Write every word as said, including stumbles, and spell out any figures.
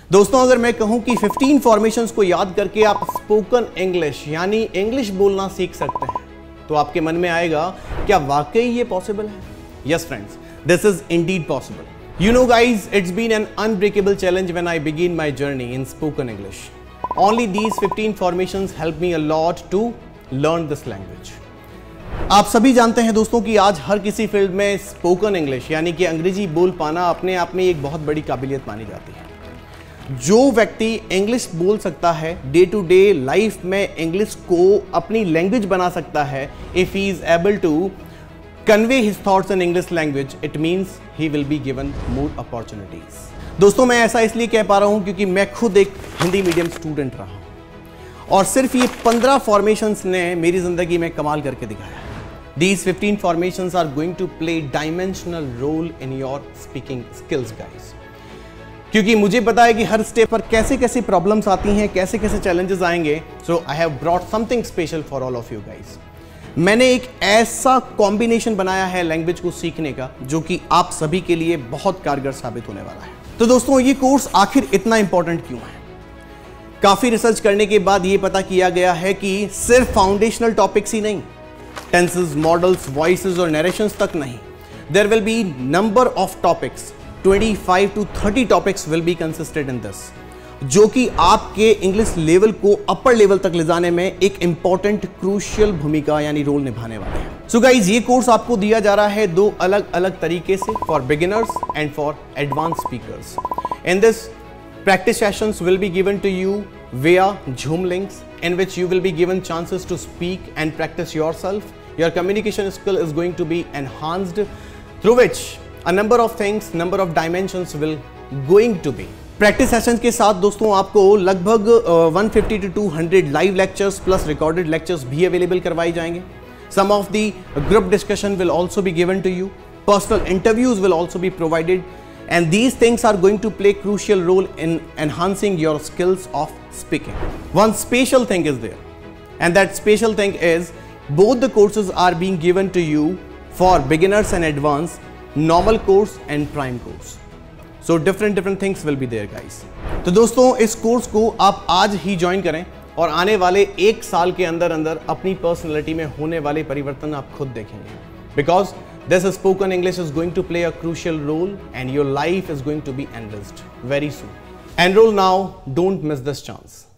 दोस्तों अगर मैं कहूं कि पंद्रह फॉर्मेशंस को याद करके आप स्पोकन इंग्लिश यानी इंग्लिश बोलना सीख सकते हैं, तो आपके मन में आएगा क्या वाकई ये पॉसिबल है? Yes friends, this is indeed possible. You know guys, it's been an unbreakable challenge when I begin my journey in spoken English. Only these पंद्रह formations help me a lot to learn this language. आप सभी जानते हैं दोस्तों कि आज हर किसी field में स्पोकन इंग्लिश यानी कि अंग्रेजी बोल पाना अपने आप में एक बहुत बड़ी काबिलियत मानी जाती है। जो व्यक्ति इंग्लिश बोल सकता है, डे टू डे लाइफ में इंग्लिश को अपनी लैंग्वेज बना सकता है, if he is able to convey his thoughts in English language, it means he will be given more opportunities. दोस्तों मैं ऐसा इसलिए कह पा रहा हूं क्योंकि मैं खुद एक हिंदी मीडियम स्टूडेंट रहा हूं और सिर्फ ये पंद्रह फॉर्मेशंस ने मेरी जिंदगी में कमाल करके दिखाया। These fifteen formations are going to play dimensional role in your speaking skills, guys. क्योंकि मुझे पता है कि हर स्टेप पर कैसे कैसे प्रॉब्लम्स आती हैं, कैसे कैसे चैलेंजेस आएंगे। So I have brought something special for all of you guys. मैंने एक ऐसा कॉम्बिनेशन बनाया है लैंग्वेज को सीखने का जो कि आप सभी के लिए बहुत कारगर साबित होने वाला है। तो दोस्तों ये कोर्स आखिर इतना इंपॉर्टेंट क्यों है? काफी रिसर्च करने के बाद ये पता किया गया है कि सिर्फ फाउंडेशनल टॉपिक्स ही नहीं, टेंसेस, मॉडल्स, वॉइसेस और नरेशंस तक नहीं, there will be number of topics, पच्चीस टू तीस topics will be consisted in this, जो कि आपके इंग्लिश लेवल को अपर लेवल तक ले जाने में एक इंपॉर्टेंट क्रूशियल भूमिका यानी रोल निभाने वाले हैं। सो गाइज, ये कोर्स आपको दिया जा रहा है दो अलग अलग तरीके से, for beginners and for advance speakers. In this practice sessions will be given to you via Zoom links in which you will be given chances to speak and practice yourself. Your communication skill is going to be enhanced, through which a number of things, number of dimensions will going to be. Practice sessions के साथ दोस्तों आपको लगभग one fifty to two hundred live lectures plus recorded lectures भी available करवाए जाएंगे. Some of the group discussion will also be given to you. Personal interviews will also be provided. And these things are going to play crucial role in enhancing your skills of speaking. One special thing is there, and that special thing is both the courses are being given to you for beginners and advanced, normal course and prime course. So different different things will be there, guys. तो दोस्तों इस course को आप आज ही join करें और आने वाले एक साल के अंदर अंदर अपनी पर्सनैलिटी में होने वाले परिवर्तन आप खुद देखेंगे, because this spoken English is going to play a crucial role and your life is going to be enriched very soon. Enroll now, don't miss this chance.